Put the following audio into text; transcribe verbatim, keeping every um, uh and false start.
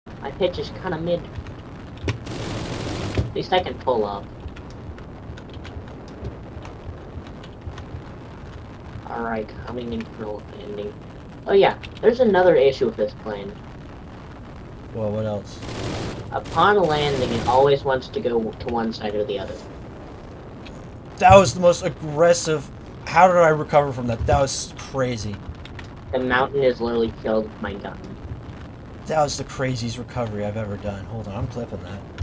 My pitch is kind of mid. At least I can pull up. Alright, coming in for landing. Oh yeah, there's another issue with this plane. Well, what else? Upon landing, it always wants to go to one side or the other. That was the most aggressive... How did I recover from that? That was crazy. The mountain is literally killed with my gun. That was the craziest recovery I've ever done. Hold on, I'm clipping that.